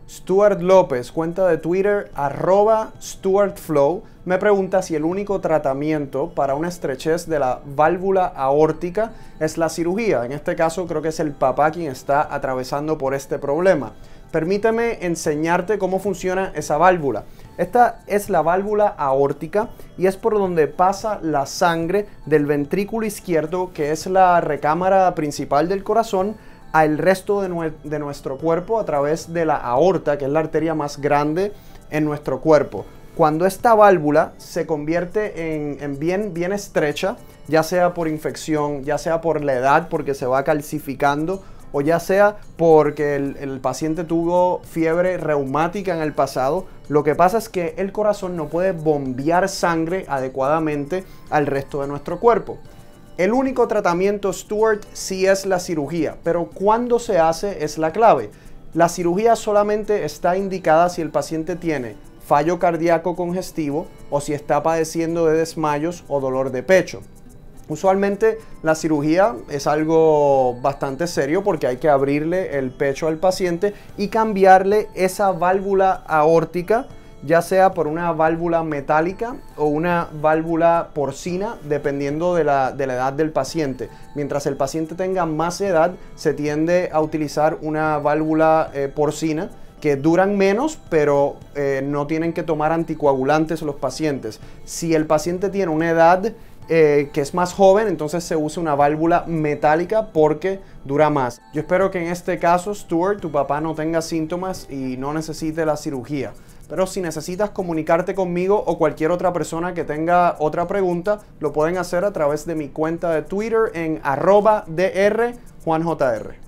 Stuart López, cuenta de Twitter, @StuartFlow, me pregunta si el único tratamiento para una estrechez de la válvula aórtica es la cirugía. En este caso creo que es el papá quien está atravesando por este problema. Permíteme enseñarte cómo funciona esa válvula. Esta es la válvula aórtica y es por donde pasa la sangre del ventrículo izquierdo, que es la recámara principal del corazón, al resto de nuestro cuerpo a través de la aorta, que es la arteria más grande en nuestro cuerpo. Cuando esta válvula se convierte en bien estrecha, ya sea por infección, ya sea por la edad, porque se va calcificando, o ya sea porque el paciente tuvo fiebre reumática en el pasado, lo que pasa es que el corazón no puede bombear sangre adecuadamente al resto de nuestro cuerpo. El único tratamiento, Stuart, sí es la cirugía, pero cuando se hace es la clave. La cirugía solamente está indicada si el paciente tiene fallo cardíaco congestivo o si está padeciendo de desmayos o dolor de pecho. Usualmente la cirugía es algo bastante serio porque hay que abrirle el pecho al paciente y cambiarle esa válvula aórtica, ya sea por una válvula metálica o una válvula porcina, dependiendo de la edad del paciente. Mientras el paciente tenga más edad, se tiende a utilizar una válvula porcina, que duran menos, pero no tienen que tomar anticoagulantes los pacientes. Si el paciente tiene una edad que es más joven, entonces se usa una válvula metálica porque dura más. Yo espero que en este caso, Stuart, tu papá no tenga síntomas y no necesite la cirugía. Pero si necesitas comunicarte conmigo o cualquier otra persona que tenga otra pregunta, lo pueden hacer a través de mi cuenta de Twitter en @drjuanjr.